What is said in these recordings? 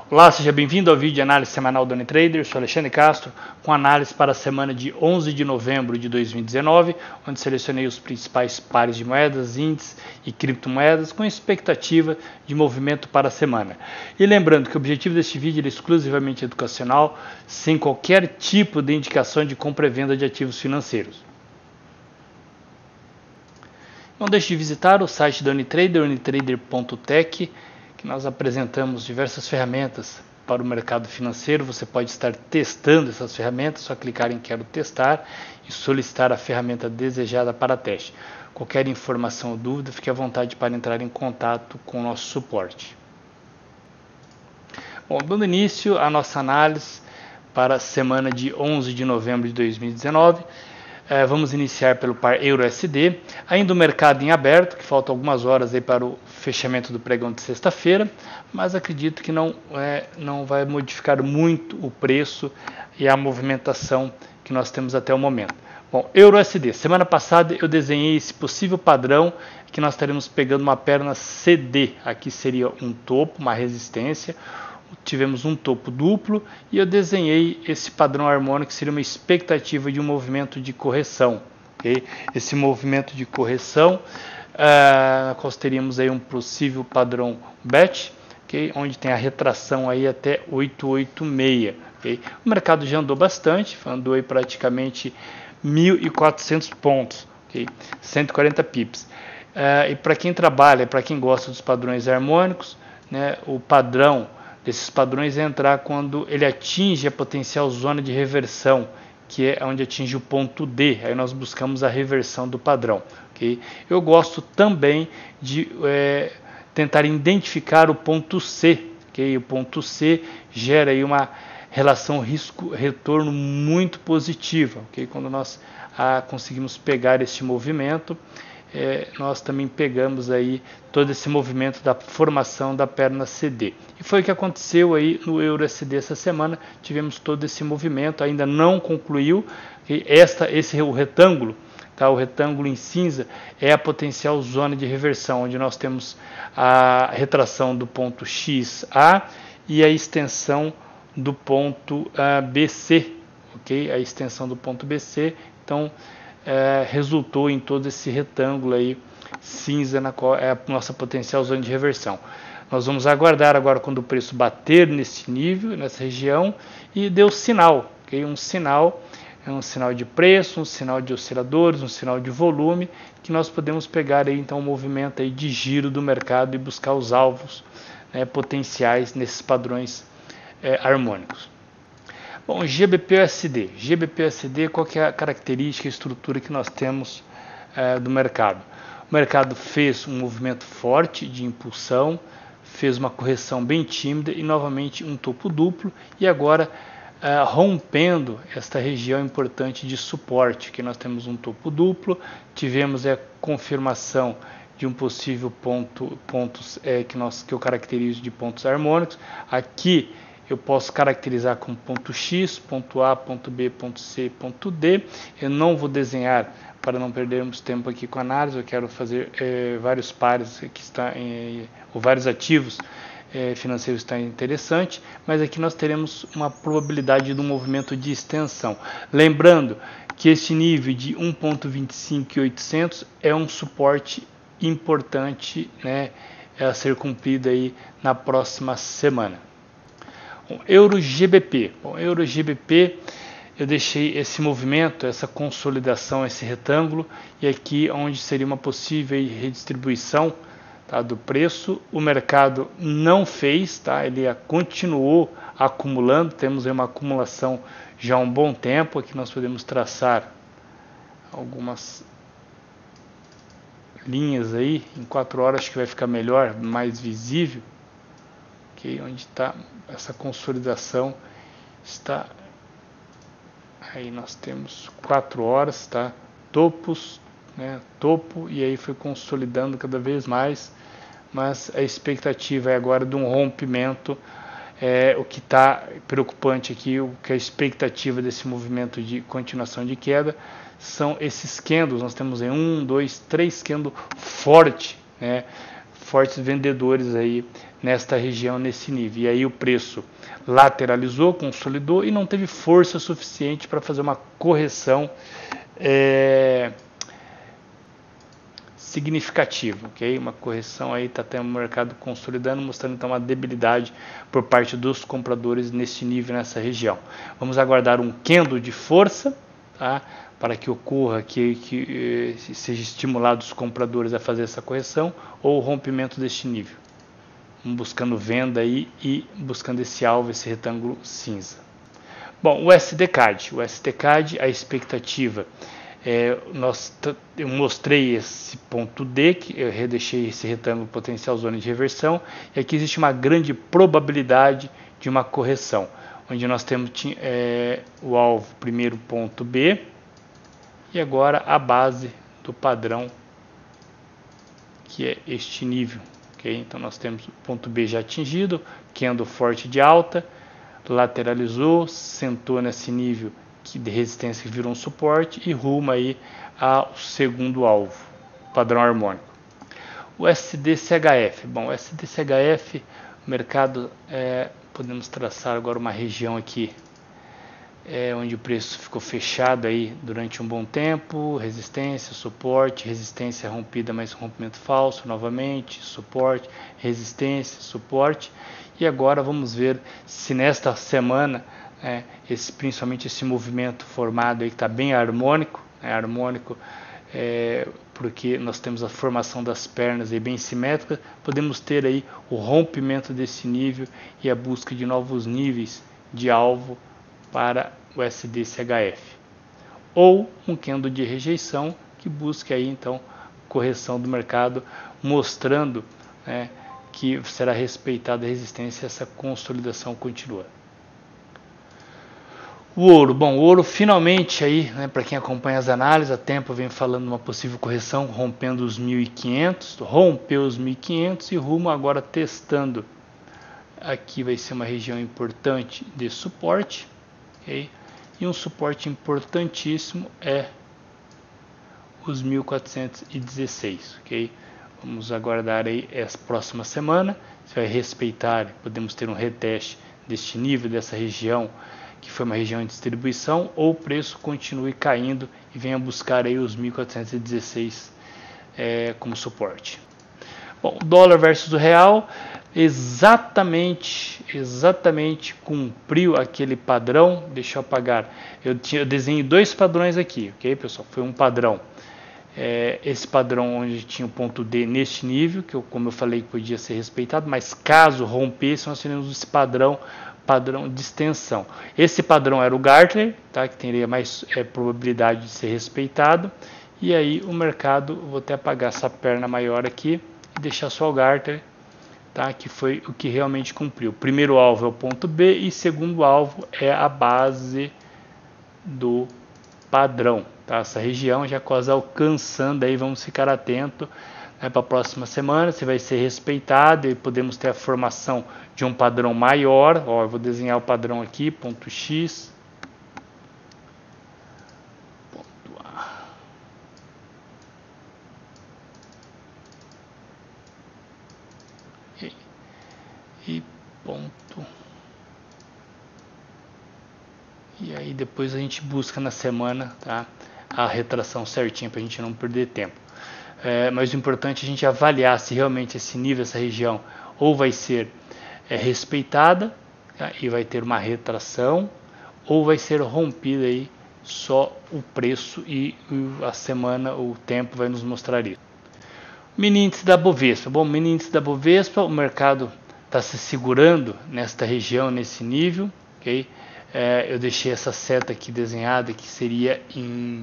Olá, seja bem-vindo ao vídeo de análise semanal do DoniTrader. Eu sou Alexandre Castro, com análise para a semana de 11 de novembro de 2019, onde selecionei os principais pares de moedas, índices e criptomoedas com expectativa de movimento para a semana. E lembrando que o objetivo deste vídeo é exclusivamente educacional, sem qualquer tipo de indicação de compra e venda de ativos financeiros. Não deixe de visitar o site da DoniTrader, donitrader.tech, que nós apresentamos diversas ferramentas para o mercado financeiro. Você pode estar testando essas ferramentas, só clicar em Quero Testar e solicitar a ferramenta desejada para teste. Qualquer informação ou dúvida, fique à vontade para entrar em contato com o nosso suporte. Bom, dando início à nossa análise para a semana de 11 de novembro de 2019, vamos iniciar pelo par Euro-USD, ainda o mercado em aberto, que faltam algumas horas aí para o fechamento do pregão de sexta-feira, mas acredito que não vai modificar muito o preço e a movimentação que nós temos até o momento. Bom, Euro-USD, semana passada eu desenhei esse possível padrão que nós estaremos pegando uma perna CD, aqui seria um topo, uma resistência. Tivemos um topo duplo e eu desenhei esse padrão harmônico que seria uma expectativa de um movimento de correção. Okay? Esse movimento de correção, nós teríamos aí um possível padrão BET, okay? Onde tem a retração aí até 886. Okay? O mercado já andou bastante, andou aí praticamente 1.400 pontos, okay? 140 pips. E para quem trabalha, para quem gosta dos padrões harmônicos, né, o padrão desses padrões é entrar quando ele atinge a potencial zona de reversão, que é onde atinge o ponto D. Aí nós buscamos a reversão do padrão. Okay? Eu gosto também de tentar identificar o ponto C. Okay? O ponto C gera aí uma relação risco-retorno muito positiva. Okay? Quando nós conseguimos pegar este movimento, nós também pegamos aí todo esse movimento da formação da perna CD. E foi o que aconteceu aí no Euro-USD essa semana, tivemos todo esse movimento, ainda não concluiu, esse é o retângulo, tá? O retângulo em cinza é a potencial zona de reversão, onde nós temos a retração do ponto XA e a extensão do ponto BC, ok? A extensão do ponto BC, então resultou em todo esse retângulo aí cinza, na qual é a nossa potencial zona de reversão. Nós vamos aguardar agora quando o preço bater nesse nível, nessa região, e deu sinal, okay? Um sinal de preço, um sinal de osciladores, um sinal de volume, que nós podemos pegar aí então o movimento aí de giro do mercado e buscar os alvos potenciais nesses padrões harmônicos. Bom, GBP-USD. GBP-USD, qual que é a característica e estrutura que nós temos do mercado? O mercado fez um movimento forte de impulsão, fez uma correção bem tímida e novamente um topo duplo e agora rompendo esta região importante de suporte, que nós temos um topo duplo, tivemos a confirmação de um possível pontos que eu caracterizo de pontos harmônicos. Aqui eu posso caracterizar como ponto X, ponto A, ponto B, ponto C, ponto D. Eu não vou desenhar para não perdermos tempo aqui com a análise. Eu quero fazer vários pares que ou vários ativos financeiros está interessante, mas aqui nós teremos uma probabilidade de um movimento de extensão. Lembrando que esse nível de 1.25800 é um suporte importante, né, a ser cumprido aí na próxima semana. Euro-GBP. Bom, Euro-GBP, eu deixei esse movimento, essa consolidação, esse retângulo, e aqui onde seria uma possível redistribuição, tá, do preço. O mercado não fez, tá, ele continuou acumulando, temos aí uma acumulação já há um bom tempo. Aqui nós podemos traçar algumas linhas aí, em 4 horas acho que vai ficar melhor, mais visível. Okay, onde está essa consolidação, está aí nós temos 4 horas, tá? Topos, né? Topo, e aí foi consolidando cada vez mais, mas a expectativa é agora de um rompimento. O que está preocupante aqui, o que é a expectativa desse movimento de continuação de queda, são esses candles. Nós temos aí 1, 2, 3 candles fortes, né? Fortes vendedores aí nesta região, nesse nível. E aí o preço lateralizou, consolidou e não teve força suficiente para fazer uma correção significativa, ok? Uma correção aí está até o mercado consolidando, mostrando então uma debilidade por parte dos compradores nesse nível, nessa região. Vamos aguardar um candle de força, tá? Para que ocorra, que seja estimulado os compradores a fazer essa correção ou o rompimento deste nível. Vamos buscando venda aí e buscando esse alvo, esse retângulo cinza. Bom, o SDCAD. O SDCAD, a expectativa, eu mostrei esse ponto D, que eu redeixei esse retângulo potencial zona de reversão, e aqui existe uma grande probabilidade de uma correção, onde nós temos o alvo, primeiro ponto B, e agora a base do padrão, que é este nível. Okay? Então nós temos o ponto B já atingido, candle forte de alta, lateralizou, sentou nesse nível de resistência que virou um suporte e rumo aí ao segundo alvo, padrão harmônico. O SDCHF. Bom, o SDCHF, o mercado, podemos traçar agora uma região aqui onde o preço ficou fechado aí durante um bom tempo, resistência, suporte, resistência rompida, mas rompimento falso novamente, suporte, resistência, suporte, e agora vamos ver se nesta semana, principalmente esse movimento formado aí que está bem harmônico, porque nós temos a formação das pernas aí bem simétrica, podemos ter aí o rompimento desse nível e a busca de novos níveis de alvo para o SDCHF, ou um candle de rejeição que busque aí então correção do mercado, mostrando que será respeitada a resistência e essa consolidação continua. O ouro, bom, o ouro finalmente aí, para quem acompanha as análises, há tempo vem falando de uma possível correção, rompendo os 1.500, rompeu os 1.500 e rumo agora testando. Aqui vai ser uma região importante de suporte, ok? E um suporte importantíssimo é os 1.416, ok? Vamos aguardar aí essa próxima semana, se vai respeitar, podemos ter um reteste deste nível, dessa região, que foi uma região de distribuição, ou o preço continue caindo e venha buscar aí os 1.416 como suporte. Bom, o dólar versus o real, exatamente cumpriu aquele padrão. Deixa eu apagar. Eu desenhei dois padrões aqui, ok, pessoal? Foi um padrão. Esse padrão onde tinha o ponto D neste nível, que como eu falei, podia ser respeitado, mas caso rompesse, nós teríamos esse padrão de extensão. Esse padrão era o Gartner, tá, que teria mais probabilidade de ser respeitado. E aí o mercado, vou até apagar essa perna maior aqui e deixar só o Gartner, tá, que foi o que realmente cumpriu. Primeiro alvo é o ponto B e segundo alvo é a base do padrão. Tá? Essa região já quase alcançando, aí vamos ficar atento para a próxima semana, se vai ser respeitado e podemos ter a formação de um padrão maior. Ó, eu vou desenhar o padrão aqui, ponto X, ponto A. E ponto. E aí depois a gente busca na semana, tá, a retração certinha para a gente não perder tempo. Mas o importante é a gente avaliar se realmente esse nível, essa região, ou vai ser respeitada, tá, e vai ter uma retração, ou vai ser rompida aí só o preço e a semana, o tempo vai nos mostrar isso. Mini índice da Bovespa. Bom, mini índice da Bovespa, o mercado está se segurando nesta região, nesse nível, ok? Eu deixei essa seta aqui desenhada, que seria em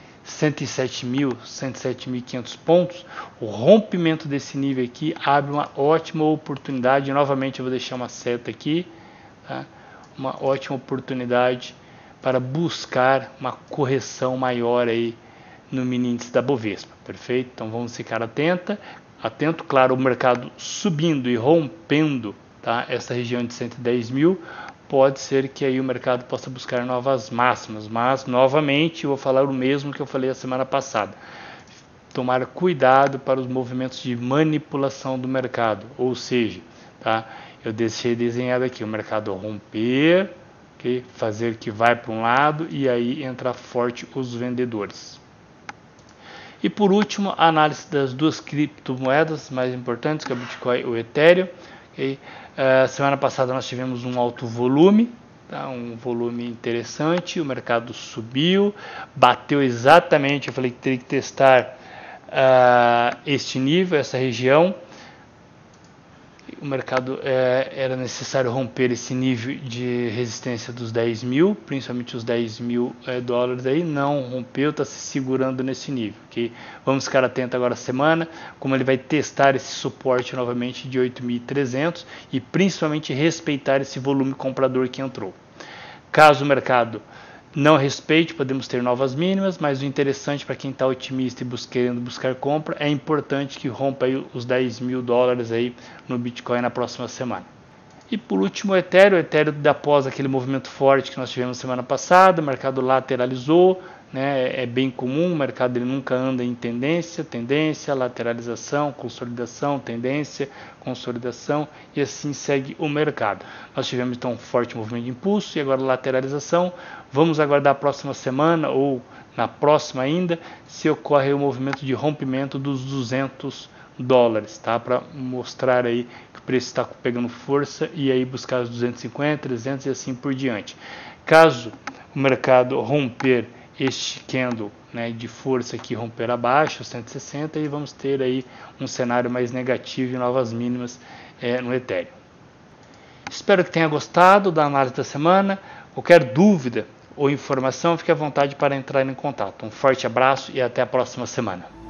107.500 pontos. O rompimento desse nível aqui abre uma ótima oportunidade. Novamente eu vou deixar uma seta aqui, tá? Uma ótima oportunidade para buscar uma correção maior aí no mini índice da Bovespa, perfeito? Então vamos ficar atento, claro, o mercado subindo e rompendo, tá, essa região de 110 mil, pode ser que aí o mercado possa buscar novas máximas, mas novamente eu vou falar o mesmo que eu falei a semana passada. Tomar cuidado para os movimentos de manipulação do mercado, ou seja, tá? Eu deixei desenhado aqui o mercado romper, okay? Fazer que vai para um lado e aí entrar forte os vendedores. E por último, a análise das duas criptomoedas mais importantes, que é o Bitcoin e o Ethereum. Okay? Semana passada nós tivemos um alto volume, tá? Um volume interessante, o mercado subiu, bateu exatamente, eu falei que teria que testar este nível, essa região. O mercado era necessário romper esse nível de resistência dos 10 mil, principalmente os 10 mil dólares aí, não rompeu, está se segurando nesse nível. Okay? Vamos ficar atento agora a semana, como ele vai testar esse suporte novamente de 8.300 e principalmente respeitar esse volume comprador que entrou. Caso o mercado não respeite, podemos ter novas mínimas, mas o interessante para quem está otimista e querendo buscar compra, é importante que rompa aí os 10 mil dólares aí no Bitcoin na próxima semana. E por último o Ethereum, após aquele movimento forte que nós tivemos semana passada, o mercado lateralizou, né? É bem comum, o mercado ele nunca anda em tendência, lateralização, consolidação, tendência, consolidação e assim segue o mercado. Nós tivemos então um forte movimento de impulso e agora lateralização. Vamos aguardar a próxima semana ou na próxima ainda se ocorre o movimento de rompimento dos 200 dólares, tá? Para mostrar aí que o preço está pegando força e aí buscar os 250, 300 e assim por diante. Caso o mercado romper este candle, né, de força aqui romper abaixo, 160, e vamos ter aí um cenário mais negativo e novas mínimas no Ethereum. Espero que tenha gostado da análise da semana. Qualquer dúvida ou informação, fique à vontade para entrar em contato. Um forte abraço e até a próxima semana.